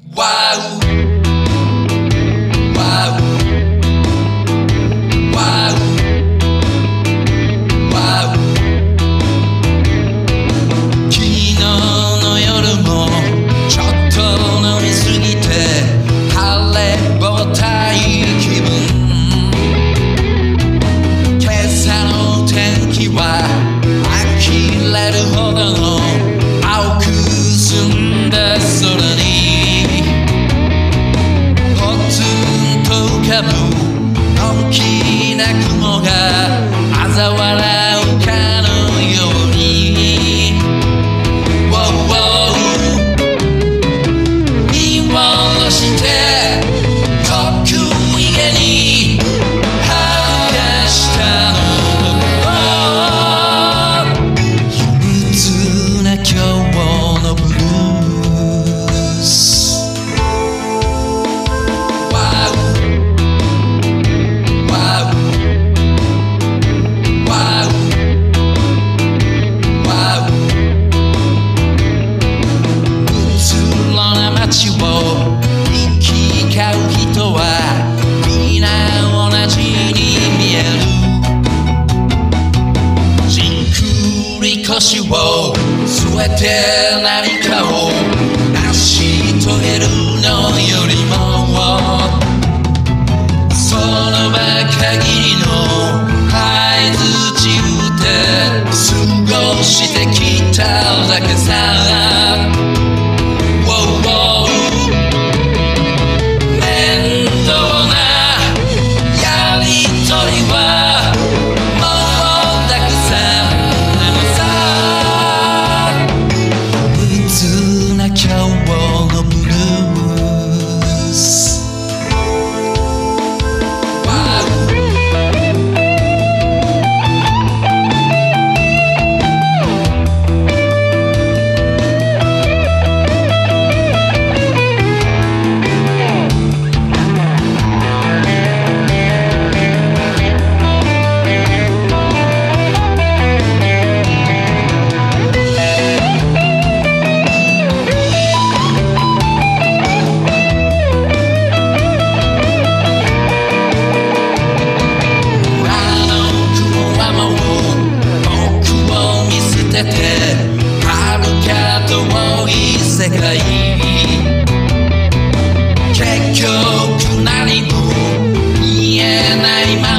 腰を据えて何かを成し遂げるのよりもその場限りの相槌打って過ごしてきただけさ面倒なやりとりはもうたくさんなのさ無痛な今日のブルース遥か遠い世界結局何も見えないま